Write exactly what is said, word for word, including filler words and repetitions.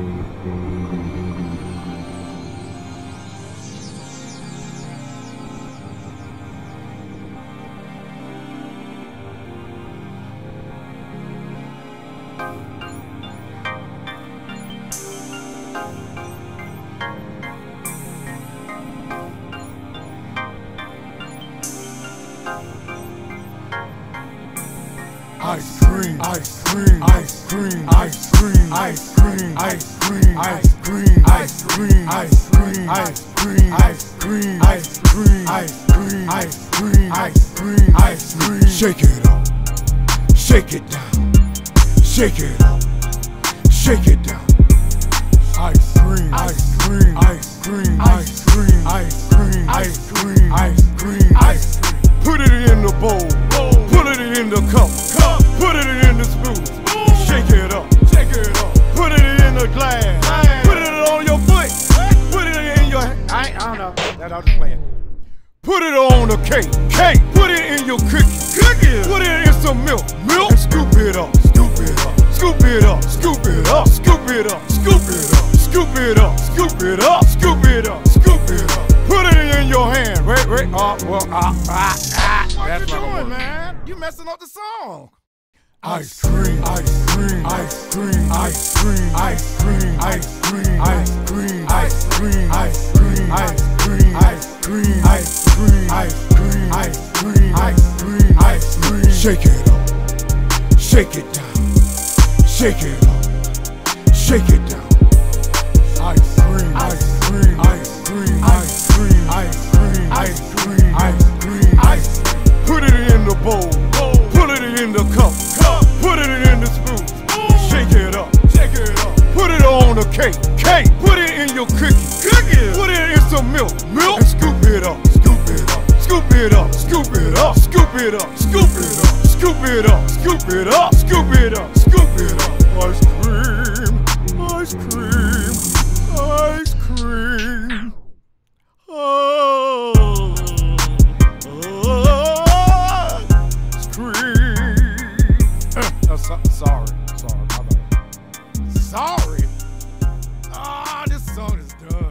Ice cream, ice cream, ice cream, ice cream, ice cream, ice cream, ice cream, ice cream, ice cream, ice cream, ice cream, ice cream, ice cream, ice cream, ice cream, ice cream. Shake it up, shake it down, shake it up, shake it down. Ice cream, ice cream, ice cream, ice cream, ice cream, ice cream, ice cream, ice cream. Put it in the bowl, put it in the cup, put it in the spoon, shake it up, shake it up. Put it in the glass, put it on your foot, put it in your. I, I don't know. That I was playing. Put it on the cake, cake. Put it in your cookie, cookie. Put it in some milk, milk. And scoop it up, scoop it up, scoop it up, scoop it up, scoop it up, scoop it up, scoop it up, scoop it up, scoop it up, scoop it up. Put it in your hand. Wait, wait. Oh, well, ah, ah, ah. What you doing, man? You messing up the song. Ice cream, ice cream, ice cream, ice cream, ice cream, ice cream, ice cream, ice cream, ice cream, ice cream, ice cream, ice cream, ice cream, ice cream, ice cream, ice cream. Shake it up, shake it down, shake it up, shake it down. Ice cream, ice cream, ice cream, ice cream, ice cream, ice cream, ice cream, ice cream. Put it in the bowl, put it in the cup, put it in the spoon, shake it up, shake it up. Put it on the cake, cake. Put it in your cookie, cookie. Put it in some milk, milk. And scoop it up, scoop it up, scoop it up, scoop it up, scoop it up, scoop it up, scoop it up, scoop it up, scoop it up, scoop it up. Ice cream, ice cream, ice cream. Oh. So, sorry, sorry, my bad. Sorry? Ah, this song is done.